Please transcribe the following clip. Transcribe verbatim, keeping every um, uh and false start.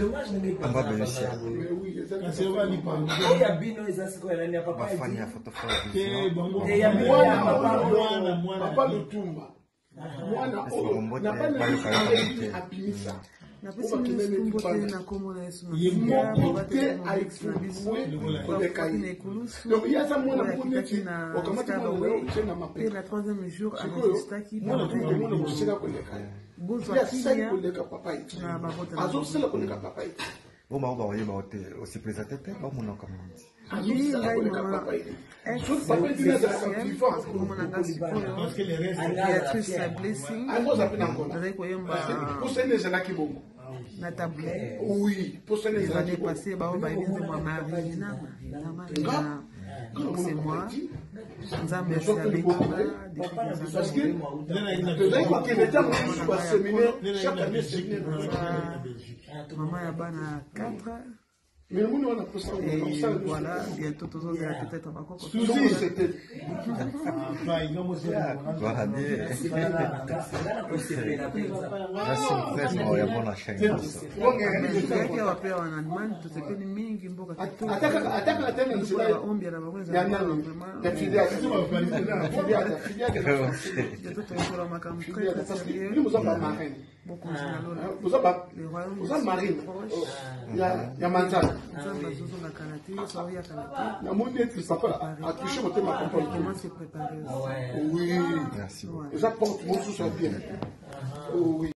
dommage de pas. On va bénéficier. Mais oui, ça c'est vrai, il parle. Il y a Bino et ça, c'est quoi? Il n'y a pas Ma pas. famille a photographe. Et bon, Et il y a Mwana, papa. mwana, mwana, papa Lutumba. Mwana, oh, n'a pas le apimisa. Na pesi mtumbo tena komo na Yesu. Monté a explosé le cahier. Donc il y a ça mon premier qui au comment tu vas na mapé. La troisième jour à Staki. Mwana tu ko mwana kusika koleka. Bonzo Ya sai koleka papa iti. Azo sala koleka papa iti. Bon bah on va envoyer ma hôtel aussi présenté pas mon nom comme on dit. Oui, là il m'a Je papa iti na za vivant. Parce que les restes Béatrice la blessing. Ah moi ça peut encore. Ndai ko yemba. Pour ça les gens qui bongo. Na tablet. Oui, pour ça les Les gens années qui bongo. passées, bah on va dire moi Marie na Marie. Donc c'est moi. Nzambe c'est avec moi depuis des Parce que années. de là qu'il était au séminaire chaque année séminaire. Maman ya bana quatre. Mais nous on a posé Et voilà, bientôt tous on verra peut-être à Bako. Suzy c'était pas il nous Voilà, C'est pas là. C'est là. là c'est une fête, on va voir la chaîne. Yake wapewa wanademand tusekeni mingi mboka kitu. ataka ataka tena Kwa msila ombi na baweza. ya nani ya fidia fidia fidia Bientôt tunakola makamu très très ni sérieux. muzamba marine Beaucoup de lola. muzamba Le royaume. muzamba marine ya ya manzana Nzambe azozo na kanate, so ya kanate. na monde tu papa a touché mon thème papa Comment se préparer? oui Merci beaucoup. ça porte mon sous bien oui